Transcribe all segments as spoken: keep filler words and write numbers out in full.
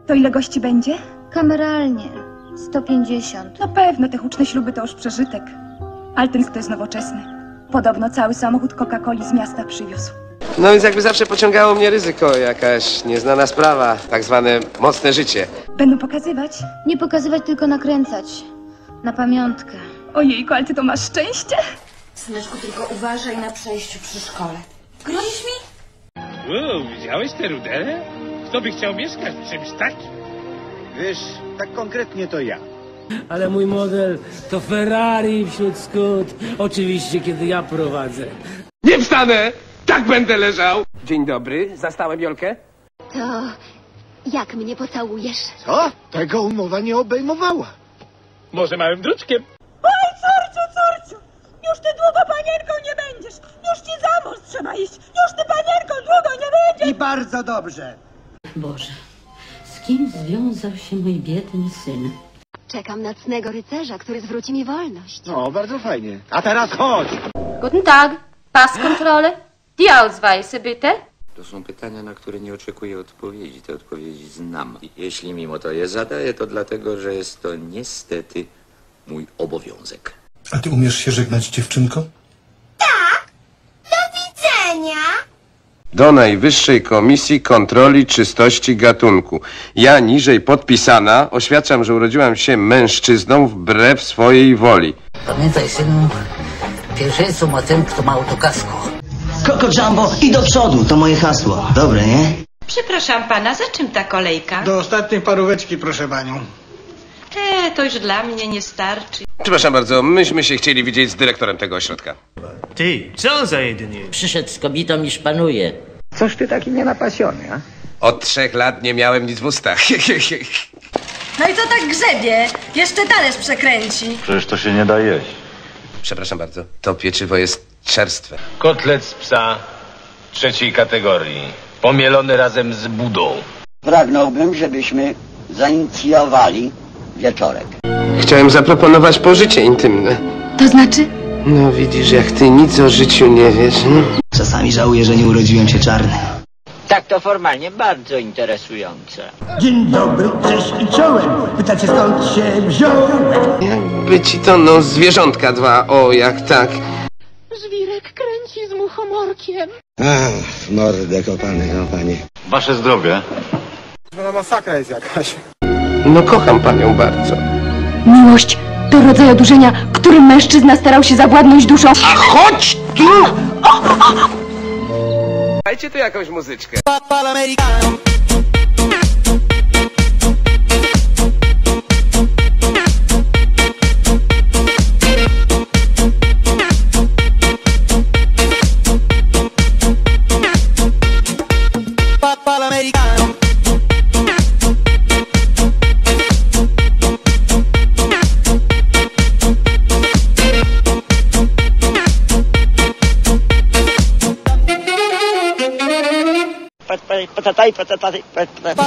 To ile gości będzie? Kameralnie. sto pięćdziesiąt. Na pewno te huczne śluby to już przeżytek. Altensk to jest nowoczesny. Podobno cały samochód Coca-Coli z miasta przywiózł. No więc jakby zawsze pociągało mnie ryzyko, jakaś nieznana sprawa, tak zwane mocne życie. Będą pokazywać? Nie pokazywać, tylko nakręcać. Na pamiątkę. Ojejku, ale ty to masz szczęście. Syneczku, tylko uważaj na przejściu przy szkole. Grozisz mi? Wow, widziałeś te rudele? Kto by chciał mieszkać w czymś takim? Wiesz, tak konkretnie to ja. Ale mój model to Ferrari wśród skut. Oczywiście, kiedy ja prowadzę. Nie wstanę! Tak będę leżał! Dzień dobry, zastałem Jolkę? To jak mnie pocałujesz? Co? Tego umowa nie obejmowała. Może małym druczkiem? Oj, córciu, córciu! Już ty długo panierką nie będziesz! Już ci za mąż trzeba iść! Już ty panierką długo nie będziesz! I bardzo dobrze. Boże, z kim związał się mój biedny syn? Czekam na cnego rycerza, który zwróci mi wolność. No, bardzo fajnie. A teraz chodź! Guten Tag, Passkontrolle. Die Ausweise bitte. To są pytania, na które nie oczekuję odpowiedzi. Te odpowiedzi znam. I jeśli mimo to je zadaję, to dlatego, że jest to niestety mój obowiązek. A ty umiesz się żegnać, dziewczynko? Tak! Do widzenia! Do Najwyższej Komisji Kontroli Czystości Gatunku. Ja, niżej podpisana, oświadczam, że urodziłam się mężczyzną wbrew swojej woli. Pamiętaj, synu, pierwszeństwo ma ten, kto ma autokasko. Coco Jumbo i do przodu, to moje hasło. Dobre, nie? Przepraszam pana, za czym ta kolejka? Do ostatniej paróweczki, proszę panią. E, to już dla mnie nie starczy. Przepraszam bardzo, myśmy się chcieli widzieć z dyrektorem tego ośrodka. Ty, co za jedynie? Przyszedł z kobietą i szpanuje. Coś ty taki nienapasiony, a? Od trzech lat nie miałem nic w ustach. No i to tak grzebie. Jeszcze talerz przekręci. Przecież to się nie da jeść. Przepraszam bardzo, to pieczywo jest czerstwe. Kotlet z psa trzeciej kategorii. Pomielony razem z budą. Pragnąłbym, żebyśmy zainicjowali wieczorek. Chciałem zaproponować pożycie intymne. To znaczy? No widzisz, jak ty nic o życiu nie wiesz, no. Czasami żałuję, że nie urodziłem się czarny. Tak to formalnie bardzo interesujące. Dzień dobry, cześć i czołem. Pytacie, skąd się wziąłem? Jakby ci to, no, zwierzątka dwa, o, jak tak. Żwirek kręci z muchomorkiem. Ach, mordę kopany, no panie. Wasze zdrowie. No masakra jest jakaś. No kocham panią bardzo. Miłość to rodzaj odurzenia, którym mężczyzna starał się zawładnąć duszą. A chodź tu! Dajcie tu jakąś muzyczkę. Patataj, patataj, patataj.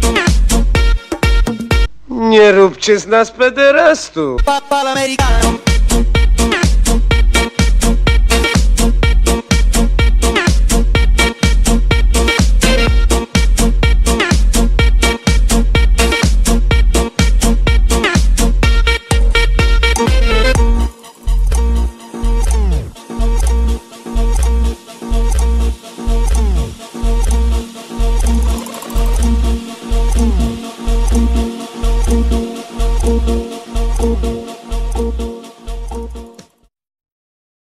Nie róbcie z nas pederastów. Papa l'americano.